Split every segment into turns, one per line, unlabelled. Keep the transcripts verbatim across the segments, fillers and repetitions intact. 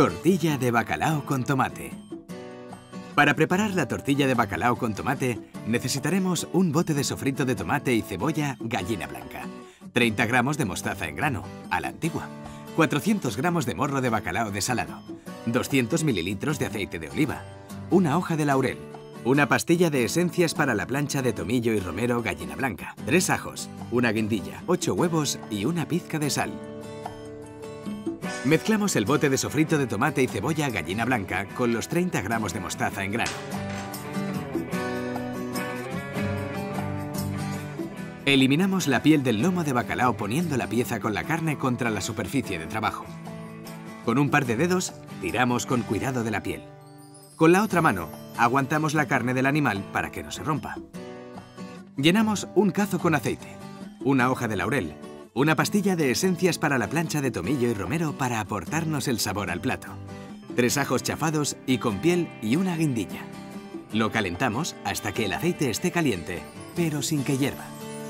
Tortilla de bacalao con tomate. Para preparar la tortilla de bacalao con tomate, necesitaremos un bote de sofrito de tomate y cebolla gallina blanca, treinta gramos de mostaza en grano, a la antigua, cuatrocientos gramos de morro de bacalao desalado, doscientos mililitros de aceite de oliva, una hoja de laurel, una pastilla de esencias para la plancha de tomillo y romero gallina blanca, tres ajos, una guindilla, ocho huevos y una pizca de sal. Mezclamos el bote de sofrito de tomate y cebolla gallina blanca con los treinta gramos de mostaza en grano. Eliminamos la piel del lomo de bacalao poniendo la pieza con la carne contra la superficie de trabajo. Con un par de dedos, tiramos con cuidado de la piel. Con la otra mano, aguantamos la carne del animal para que no se rompa. Llenamos un cazo con aceite, una hoja de laurel, una pastilla de esencias para la plancha de tomillo y romero para aportarnos el sabor al plato, tres ajos chafados y con piel y una guindilla. Lo calentamos hasta que el aceite esté caliente, pero sin que hierva.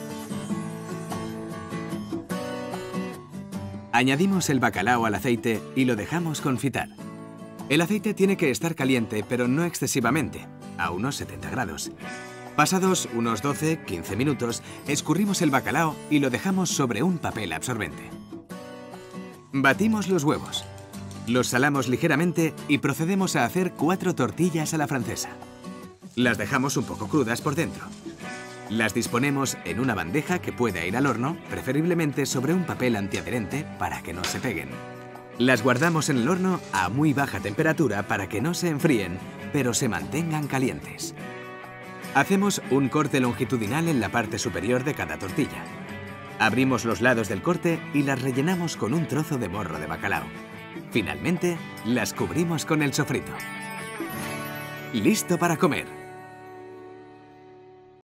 Añadimos el bacalao al aceite y lo dejamos confitar. El aceite tiene que estar caliente, pero no excesivamente, a unos setenta grados. Pasados unos doce a quince minutos, escurrimos el bacalao y lo dejamos sobre un papel absorbente. Batimos los huevos. Los salamos ligeramente y procedemos a hacer cuatro tortillas a la francesa. Las dejamos un poco crudas por dentro. Las disponemos en una bandeja que pueda ir al horno, preferiblemente sobre un papel antiadherente para que no se peguen. Las guardamos en el horno a muy baja temperatura para que no se enfríen, pero se mantengan calientes. Hacemos un corte longitudinal en la parte superior de cada tortilla. Abrimos los lados del corte y las rellenamos con un trozo de morro de bacalao. Finalmente, las cubrimos con el sofrito. ¡Listo para comer!